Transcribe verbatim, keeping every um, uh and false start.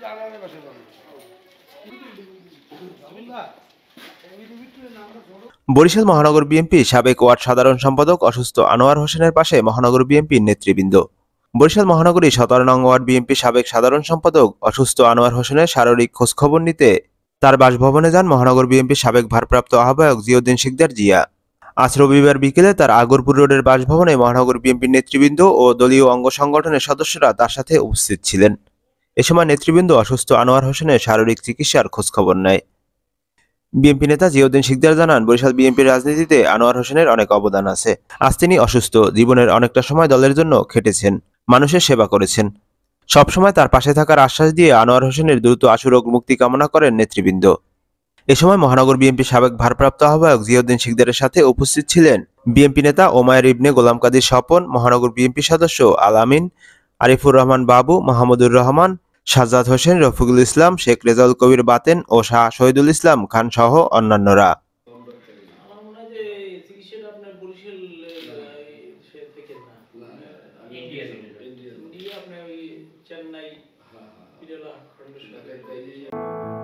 বরিশাল মহানগর বিএনপির সাবেক ওয়ার্ড সাধারণ সম্পাদক অসুস্থ আনোয়ার হোসেনের পাশে মহানগর বিএনপির নেতৃবৃন্দ। বরিশাল মহানগরী সতেরো নং ওয়ার্ড বিএনপির সাবেক সাধারণ সম্পাদক অসুস্থ আনোয়ার হোসেনের শারীরিক খোঁজখবর নিতে তার বাসভবনে যান মহানগর বিএনপির সাবেক ভারপ্রাপ্ত আহ্বায়ক জিয়াউদ্দিন শিকদার জিয়া। আজ রবিবার বিকেলে তার আগরপুর রোডের বাসভবনে মহানগর বিএনপির নেতৃবৃন্দ ও দলীয় অঙ্গ সংগঠনের সদস্যরা তার সাথে উপস্থিত ছিলেন। এ সময় নেতৃবৃন্দ অসুস্থ আনোয়ার হোসেনের শারীরিক চিকিৎসার খোঁজখবর নেয়। বিএনপি নেতা জিয়াউদ্দিন শিকদার জানান, বরিশাল বিএনপির রাজনীতিতে আনোয়ার হোসেনের অনেক অবদান আছে। আজ তিনি অসুস্থ, জীবনের অনেকটা সময় দলের জন্য খেটেছেন, মানুষের সেবা করেছেন। সবসময় তার পাশে থাকার আশ্বাস দিয়ে আনোয়ার হোসেনের দ্রুত আশুরোগ মুক্তি কামনা করেন নেতৃবৃন্দ। এ সময় মহানগর বিএনপির সাবেক ভারপ্রাপ্ত আহ্বায়ক জিয়াউদ্দিন শিকদারের সাথে উপস্থিত ছিলেন বিএনপি নেতা ওমায়ের ইবনে গোলাম কাদির স্বপন, মহানগর বিএনপি সদস্য আল আমিন, আরিফুর রহমান বাবু, মাহমুদুর রহমান, সাজ্জাদ হোসেন, রফিকুল ইসলাম, শেখ রেজাউল কবির বাতেন ও শাহ শহীদুল ইসলাম খান সহ অন্যান্যরা। চেন্নাই